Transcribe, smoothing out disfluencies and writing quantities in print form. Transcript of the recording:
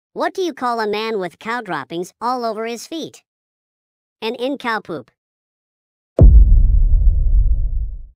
What do you call a man with cow droppings all over his feet? An in-cow poop.